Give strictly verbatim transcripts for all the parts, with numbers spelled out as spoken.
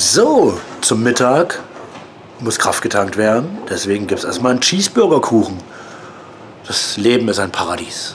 So, zum Mittag muss Kraft getankt werden. Deswegen gibt es erstmal einen Cheeseburgerkuchen. Das Leben ist ein Paradies.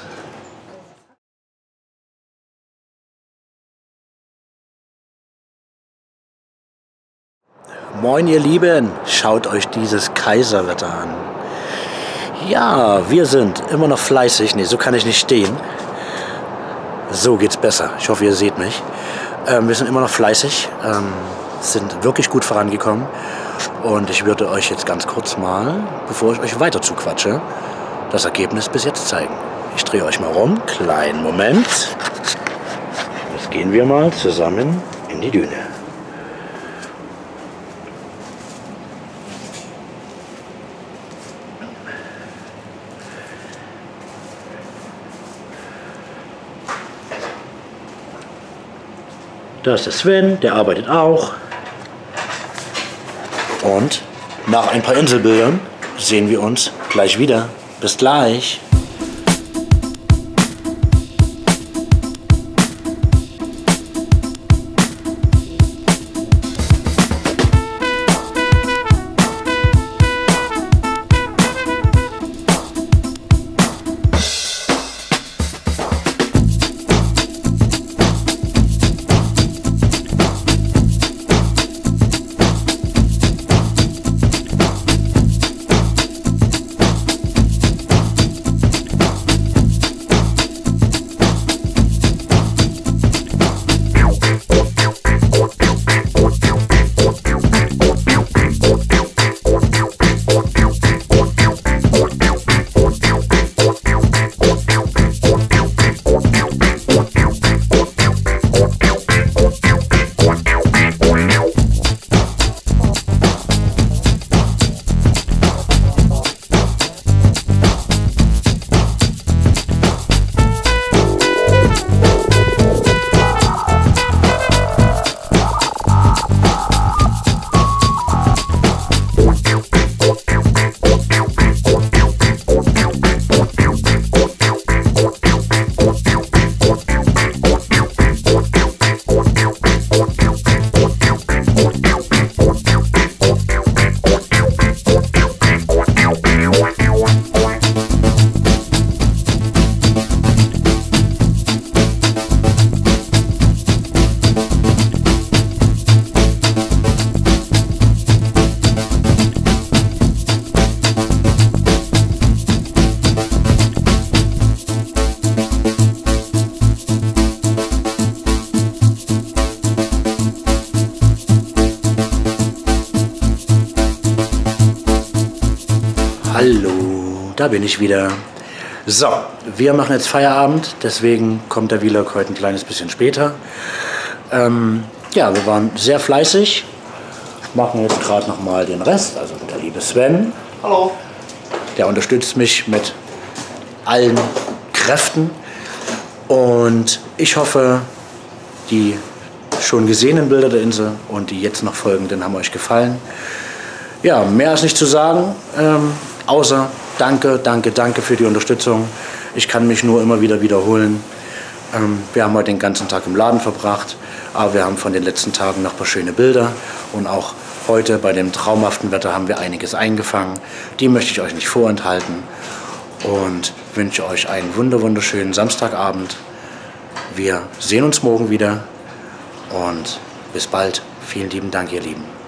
Moin ihr Lieben, schaut euch dieses Kaiserwetter an. Ja, wir sind immer noch fleißig. Ne, so kann ich nicht stehen. So geht's besser. Ich hoffe, ihr seht mich. Ähm, wir sind immer noch fleißig, ähm, sind wirklich gut vorangekommen. Und ich würde euch jetzt ganz kurz mal, bevor ich euch weiter zuquatsche, das Ergebnis bis jetzt zeigen. Ich drehe euch mal rum. Kleinen Moment. Jetzt gehen wir mal zusammen in die Düne. Da ist der Sven, der arbeitet auch. Und nach ein paar Inselbildern sehen wir uns gleich wieder. Bis gleich. Hallo, da bin ich wieder. So, wir machen jetzt Feierabend, deswegen kommt der Vlog heute ein kleines bisschen später. Ähm, ja, wir waren sehr fleißig, machen jetzt gerade noch mal den Rest, also der liebe Sven. Hallo. Der unterstützt mich mit allen Kräften und ich hoffe, die schon gesehenen Bilder der Insel und die jetzt noch folgenden haben euch gefallen. Ja, mehr ist nicht zu sagen. Ähm, Außer danke, danke, danke für die Unterstützung. Ich kann mich nur immer wieder wiederholen. Ähm, wir haben heute den ganzen Tag im Laden verbracht, aber wir haben von den letzten Tagen noch ein paar schöne Bilder. Und auch heute bei dem traumhaften Wetter haben wir einiges eingefangen. Die möchte ich euch nicht vorenthalten und wünsche euch einen wunder wunderschönen Samstagabend. Wir sehen uns morgen wieder und bis bald. Vielen lieben Dank, ihr Lieben.